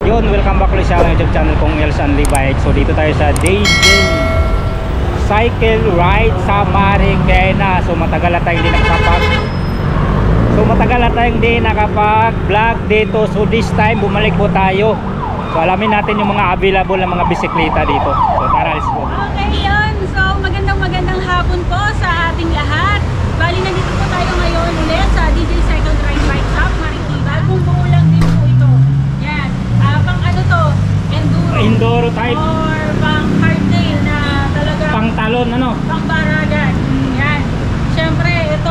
Yun, welcome back ulit sa YouTube channel kong Els Only Bike. So dito tayo sa Daygen Cycle Ride sa Marikina. So matagal na tayong hindi nakapag-vlog dito. So this time bumalik po tayo. So alamin natin yung mga available na mga bisikleta dito. So tara, let's go. Okay yun. So magandang hapon po sa ating lahat. Bali nandito po tayo ngayon ulit sa DJ Cycle Ride Bike Shop Marikina. Kung buo lang din po ito. Yan. Pang ano to? Enduro type. Or pang hardtail na talaga. Pang talon ano? Pang baragan. Yan. Siyempre ito.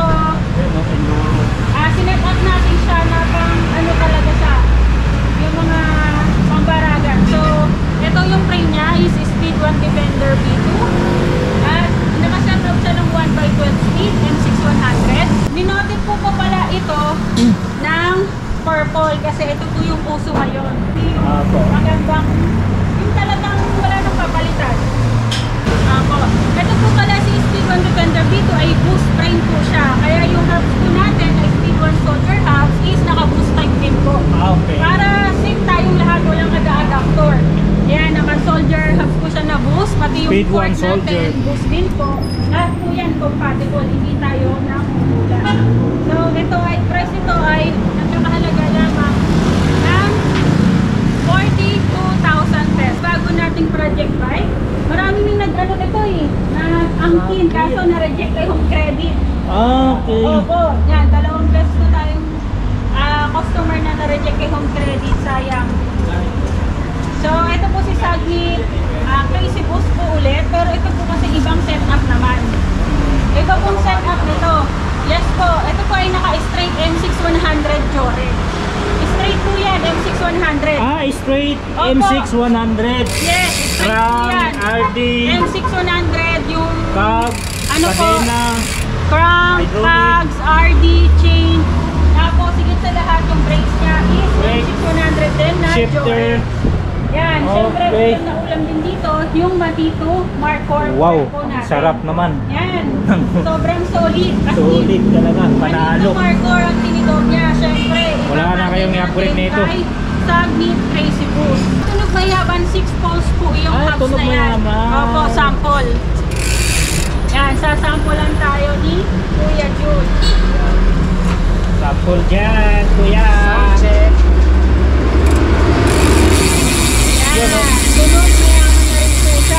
Sinet up natin siya na pang ano talaga siya. Yung mga pang baragan. So ito yung frame niya is Speed 1 Defender V2. At nakaset up siya ng 1x12 speed M6100. Ninoted po pala ito ng purple kasi ito po yung uso ngayon. Yung magandang, yung talagang wala nang papalitan. Ito po pala si Speed 1 Defender V2 ay boost frame po siya. Kaya yung hubs po natin ay Speed 1 soldier hubs is naka-boost type din po. Okay. Para safe tayong lahat, walang ada-adaptor. Yan, naka-soldier hubs po siya na boost. Pati yung Speed 1 port soldier. natin, boost din po. Lahat po yan compatible. Hindi tayo nakukula. So, ito ay, price ito ay nagkakahalaga lamang ng 42,000 pesos. Bago nating project bike. Marami nang nag-ano ito nag-angkin. Kaso na-reject ay home credit. Okay. Opo. Yan, 2 beses na tayong customer na na-reject kay home credit. Sayang. So, ito po si Sagni Crazy Boost po ulit. Pero ito po kasi ibang setup naman. Ito pong setup nito. Yes po. Ito po ay naka-straight M6100 Jore. Straight po yan, M6100. Straight Opo. M6100. Yes, straight po yan. RD, M6100 yung cab, ano po? kadena, crank, hydraulic. cogs, RD, chain. Tapos, sigit sa lahat yung brakes niya is Brake, M6100 din na shifter. Jore. Yan, syempre, Okay. ulam na ulam din dito, yung Matito Mark IV Wow, po natin. sarap naman. Yan, sobrang solid. As Solid in, talaga, panalo. Matito Mark IV ang tinidor niya, syempre. Wala na kayong i-upgrade natin nito. kay Sagni Crazy Boost. Tunog mayaban, 6 poles po yung hubs tunog na yan. mayaban. Opo, sample. Yan, sasampulan tayo ni Kuya Jude. Sample dyan, kuya. Yan, tunog mayaman na rin po siya.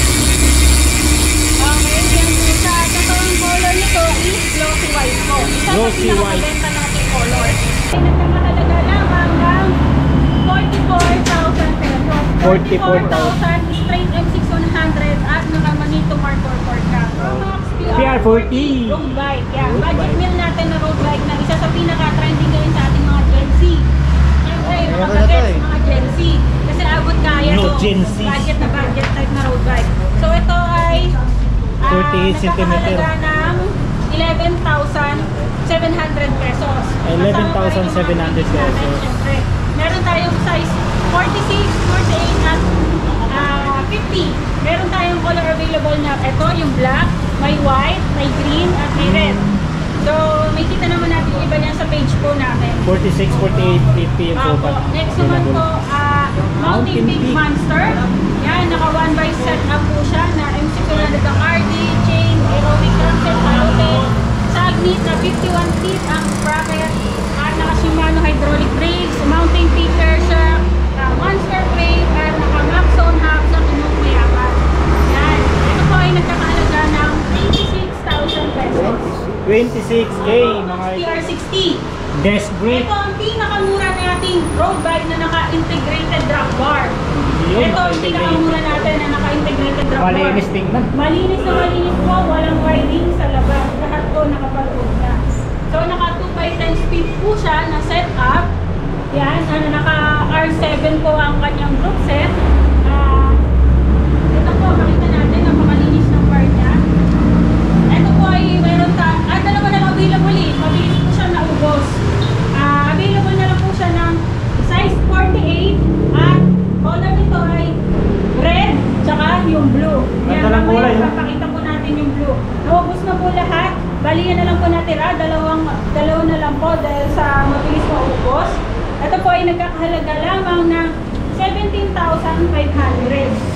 Okay, yan po siya. At ito ang color nito is glossy white po. Isa sa Glossy white. pinakabenta natin color. Nagkakahalaga lamang ng 44,000 pesos. 44,000. Straight M6100 at naka-Manito Mark IV ka. Promax PR40. road bike. Yan. Budget meal natin na road bike na isa sa pinaka-trending ngayon sa ating mga Gen Z. Siyempre, mga bagets, mga Gen Z. Kasi abot kaya No, to. Gen Z. Budget type na road bike. So ito ay 48 centimeter. nagkakahalaga ng 11,700 pesos. 11,700 pesos. Siyempre, meron tayong size 46, 48 at 50. Meron tayong color available na ito, yung black, may white, may green, at may red. So, may kita naman natin yung iba niyan sa page po namin. 46, 48, 50 yung Opo. sobat. Next naman po, Mountain Peak Monster. Yan, naka 1x set up po siya na M600 ang RD, chain, aerobic crankshaft, throttle, Sagni na 51 feet ang bracket, at naka Shimano hydraulic brakes, Mountain Peak air shock, Monster frame, at naka Maxon hubs ang inyong mayaman. Yan. Ito po ay nagkakahalaga ng 86,000 pesos. 26K mga TR60. desk brake. Ito ang pinakamura nating road bike na naka-integrated drag bar. Yun, Ito ang pinakamura natin na naka-integrated drag bar. Malinis tingnan. Malinis na malinis po, walang wiring sa labas. Lahat po nakapag-load na. So naka 2x10 speed po siya na setup. Yan, naka R7 po ang kanyang group set. Ito po, makita natin, napakalinis ng bar niya. Ito po ay meron dalawa na lang available eh. Mabilis po siya naubos. Available na lang po siya ng size 48 at color nito ay red tsaka yung blue. Yan, Ganda ng kulay, mamaya no? papakita po natin yung blue. Naubos na po lahat. Bali yan na lang po natira. Dalawa na lang po dahil sa mabilis maubos. Ito po ay nagkakahalaga lamang na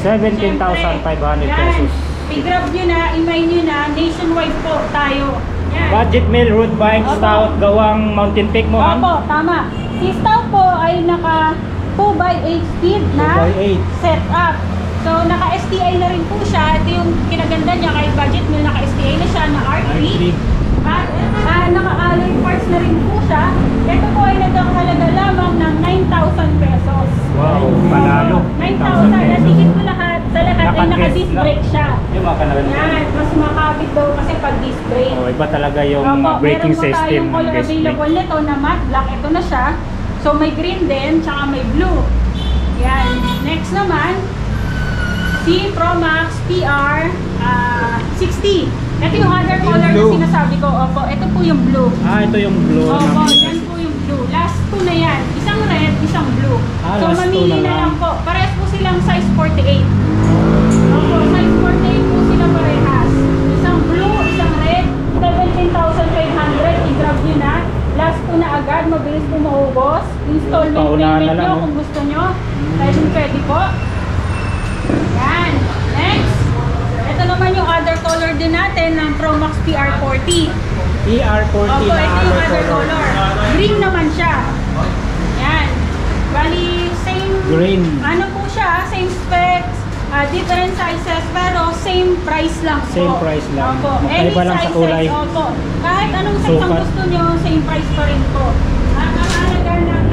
17,500 Yan. pesos. I-grab nyo na, i-mail nyo na, nationwide po tayo. Yan. Budget meal road bike Opo. stout gawang mountain peak mo, ma'am? Opo, tama. Si Stout po ay naka 2x8 speed na 2x8. setup. So, naka-STI na rin po siya. Ito yung kinaganda niya kahit budget meal, naka-STI na siya na R3. At naka-alloy parts na rin po siya. Ito po ay nagkakahalaga lamang ng 9,000 pesos. Wow, panalo. 9,000. At higit po lahat, sa lahat ay Naka-disc naka-disc na. brake siya. Yung mga kanalan. Yan, mas makabit daw kasi pag disc brake. Oh, iba talaga yung Opo, braking meron po system tayong ng color disc brake. available nito na matte black. Ito na siya. So may green din, tsaka may blue. Yan. Next naman, si Pro Max PR 60. Ito yung other color na blue. sinasabi ko. Opo, ito po yung blue. Ah, ito yung blue. Opo, na- yan po yung blue. Last two na yan. Isang red, isang blue. Ah, So last two mamili na na lang. lang po. Parehas po silang size 48. Opo, size 48 po sila parehas. Isang blue, isang red, 17,500. I-grab nyo na. Last po na agad, mabilis po maubos. Installment Paunahan payment na lang, nyo oh. kung gusto nyo. Pwede po. Yan. Next. Ito naman yung other color din natin ng Pro Max PR40. ER40 Opo, na ito yung other other color. Green naman siya. Yan. Bali, same, Green. ano po siya, same specs, different sizes, pero same price lang po. Same price lang. Opo. Magkaiba Any lang sa sizes, kulay. Opo. Kahit anong size ang Sukat. gusto nyo, same price pa rin po. Ang halaga ng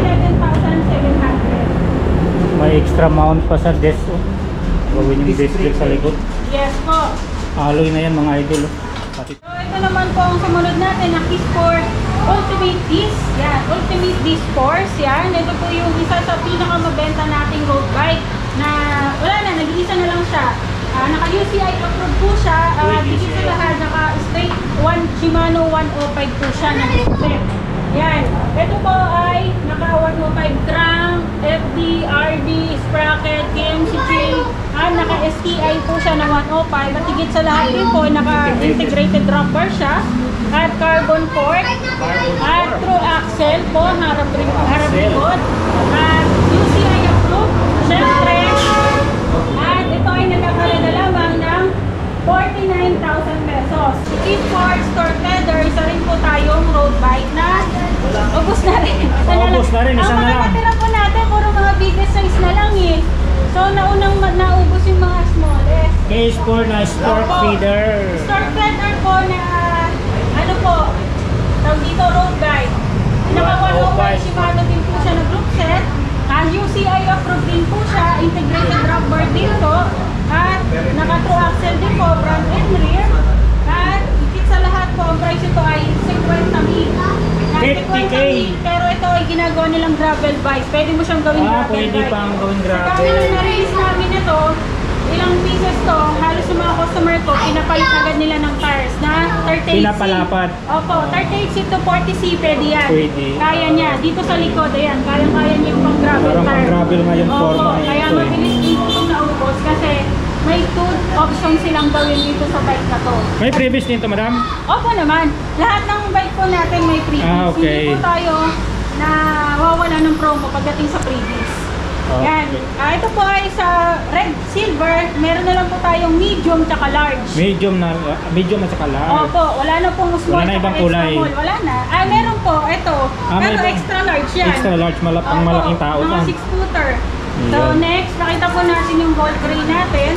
11,700. May extra mount pa sa desk. Oh. Gawin yung desk brake sa likod. Yes po. Alloy na yan mga idol. Oh. Pati So, ito naman po ang sumunod natin na Keysport Ultimate Disc. Yan, Ultimate Disc Force. Yan, ito po yung isa sa pinakamabenta nating road bike na wala na, nag-iisa na lang siya. Naka-UCI approved po siya. Dito sa lahat, naka-straight Shimano 105 po siya na group set. Yan, ito po ay naka-105 crank, FD, RD, sprocket, KMC chain. Naka-STI po siya na 105. At higit sa lahat din po, naka-integrated drop bar siya. At carbon fork. At through axle po, harap likod. At UCI approved. Siyempre. At ito ay nagkakalaga lamang ng 49,000 pesos. Keysport Store Feather, isa rin po tayong road bike na ubos na rin. Ubos na rin, isa Ang na mga lang. natira po natin, puro mga biggest size na lang eh. So, naunang naubos yung mga smallest. case for na stork Opo. feeder. Store Feather po na, ano po, tawag dito road bike. Naka-105 Shimano din po siya na group set. UCI approved din po siya, integrated drop bar din po. At naka-true axle din po, front and rear. At higit sa lahat po, ang price ito ay 50,000. 50K. Pero ito ay ginagawa nilang gravel bike. Pwede mo siyang gawing gravel Pwede bike. pang gawing Sa gravel. dami nung na-release namin ito, ilang pieces to, halos yung mga customer ko, pinapalit agad nila ng tires na 38C. Pinapalapad. Opo, 38C to 40C, pwede yan. Pwede. Kaya niya. Dito sa likod, ayan, kaya niya yung pang gravel Parang tire. pang-gravel nga yung Opo, forma na kaya ito eh. mabilis din itong naubos kasi may two options silang gawin dito sa bike na to. May previous nito, madam? Opo naman. Lahat ng bike po natin may freebies. Ah, okay. Hindi po tayo na wawala ng promo pagdating sa freebies. Okay. Yan. Ito po ay sa red, silver. Meron na lang po tayong medium tsaka large. Medium at saka large. Opo, wala na pong small Wala na tsaka ibang extra kulay. small. Wala na. Meron po. Ito. May Pero ibang- extra large yan. Extra large, pang Opo, malaking tao mga yan. 6-footer. So Ayan. next, nakita po natin yung gold gray natin.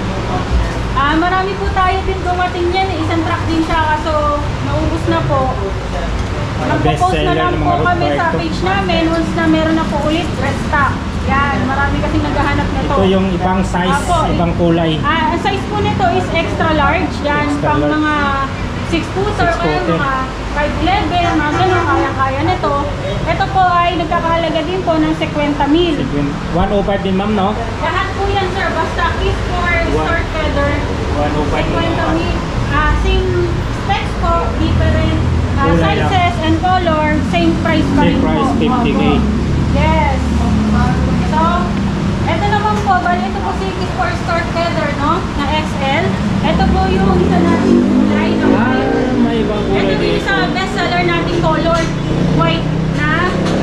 Marami po tayo din dumating yan. Isang truck din siya kaso naubos na po. Magpo-post na bestseller lang ng po mga road kami bike sa to. page namin. Once na meron na po ulit, restock. Yan, marami kasing naghahanap nito. Ito yung ibang size, Opo. ibang kulay. Ang size po nito is extra large. Yan, Extra pang large. mga 6-footer, kaya 6-footer. mga 5'11", mga ganun, kaya nito. Ito po ay nagkakahalaga din po ng 50,000. 105 din, ma'am, no? Lahat po yan, sir. Basta kiss for store feather. 105 din. 50,000. Same specs po, different Kulay lang. sizes and color, same price pa Same rin price, po. 50K. Opo. Yes. So, ito naman po, bali ito po si Kiss for Store Feather, no? Na XL. Ito po yung isa nating kulay na white. May ibang kulay Ito yung dito. isa best seller nating color, white na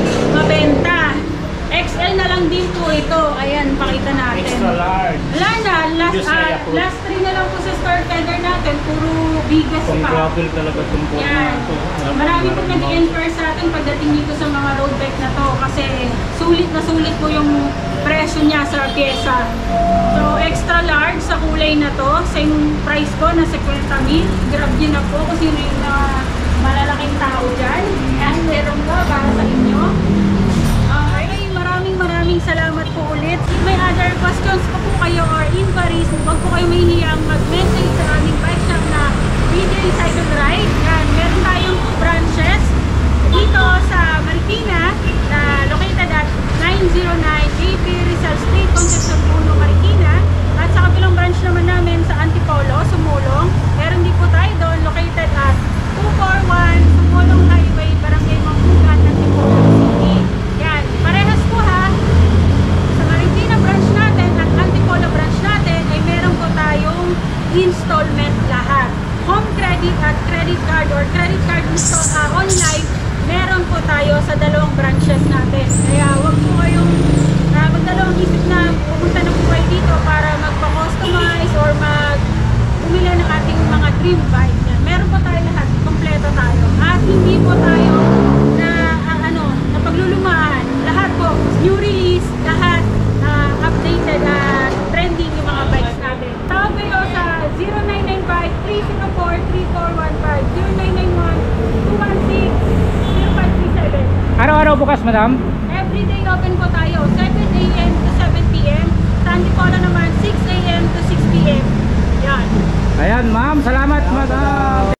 mabenta. XL na lang din po ito. Ayan, pakita natin. Extra large. Wala na, Previous na Yakult. last 3 na lang po sa store tender natin, puro bigas Pang pa. gravel talaga itong forma Yan. na to. Marami po nag-enquire sa atin pagdating dito sa mga road bike na to kasi sulit na sulit po yung presyo niya sa pyesa. So extra large sa kulay na to, same price ko na 50,000. Grab nyo na po kung sino yung malalaking tao dyan. Yan, meron ko para sa inyo. Okay, maraming salamat po ulit. If may other questions pa po kayo or inquiries, huwag po kayo mahihiyang mag-message sa aming bike shop na BJ Cycle Ride. Yan, meron tayong 2 branches dito sa Marikina na located at 909 JP Rizal Street, Concepcion Puno, Marikina. At sa kabilang branch naman namin sa Antipolo, Sumulong. Meron din po tayo doon located at 241 Sumulong Highway, Barangay Mangkugan, Antipolo City. Yan, parehas po ha. Sa Marikina branch natin at Antipolo branch natin ay meron po tayong installment lahat. Home credit at credit card or credit card online, meron po tayo sa 2 branches natin. Kaya wag po kayong magdalawang isip na pupunta na po kayo dito para magpa-customize or bumili ng ating mga dream bike. Yan. Meron po tayo lahat, kompleto tayo. At hindi po tayo na paglulumaan. Lahat po, new release, lahat updated at trending yung mga bikes natin. Tawag kayo sa 0995-304-3415, 0991-216-0537. Araw-araw bukas, madam? Everyday open po tayo, 7 AM to 7 PM. Sa Antipolo naman, 6 AM to 6 PM. Yan. Ayan, ma'am. Salamat, madam.